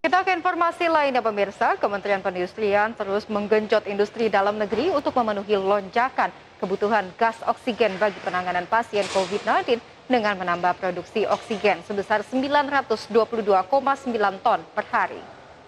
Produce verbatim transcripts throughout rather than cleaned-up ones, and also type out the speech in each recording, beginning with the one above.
Kita ke informasi lainnya pemirsa, Kementerian Perindustrian terus menggenjot industri dalam negeri untuk memenuhi lonjakan kebutuhan gas oksigen bagi penanganan pasien covid sembilan belas dengan menambah produksi oksigen sebesar sembilan ratus dua puluh dua koma sembilan ton per hari.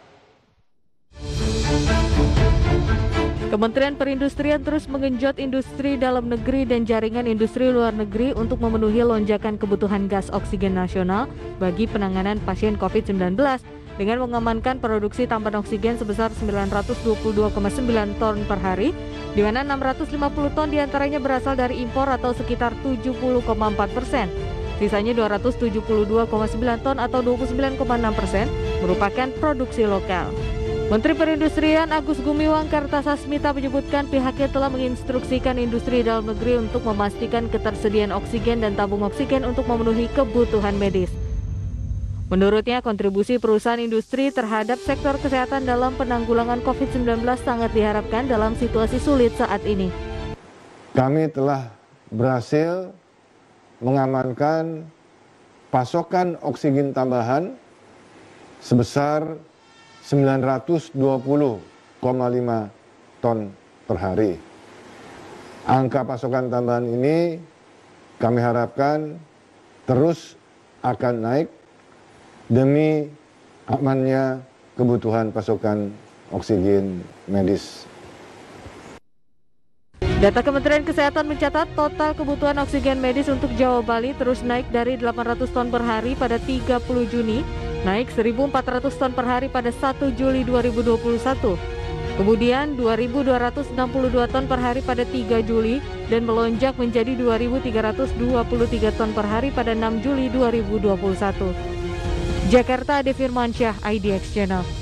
Kementerian Perindustrian terus menggenjot industri dalam negeri dan jaringan industri luar negeri untuk memenuhi lonjakan kebutuhan gas oksigen nasional bagi penanganan pasien covid sembilan belas dengan mengamankan produksi tambahan oksigen sebesar sembilan ratus dua puluh dua koma sembilan ton per hari, di mana enam ratus lima puluh ton diantaranya berasal dari impor atau sekitar tujuh puluh koma empat persen. Sisanya dua ratus tujuh puluh dua koma sembilan ton atau dua puluh sembilan koma enam persen merupakan produksi lokal. Menteri Perindustrian Agus Gumiwang Kartasasmita menyebutkan pihaknya telah menginstruksikan industri dalam negeri untuk memastikan ketersediaan oksigen dan tabung oksigen untuk memenuhi kebutuhan medis. Menurutnya, kontribusi perusahaan industri terhadap sektor kesehatan dalam penanggulangan covid sembilan belas sangat diharapkan dalam situasi sulit saat ini. Kami telah berhasil mengamankan pasokan oksigen tambahan sebesar sembilan ratus dua puluh koma lima ton per hari. Angka pasokan tambahan ini kami harapkan terus akan naik demi amannya kebutuhan pasokan oksigen medis. Data Kementerian Kesehatan mencatat total kebutuhan oksigen medis untuk Jawa Bali terus naik dari delapan ratus ton per hari pada tiga puluh Juni, naik seribu empat ratus ton per hari pada satu Juli dua ribu dua puluh satu. Kemudian dua ribu dua ratus enam puluh dua ton per hari pada tiga Juli dan melonjak menjadi dua ribu tiga ratus dua puluh tiga ton per hari pada enam Juli dua ribu dua puluh satu. Jakarta, Ade Firmansyah, I D X Channel.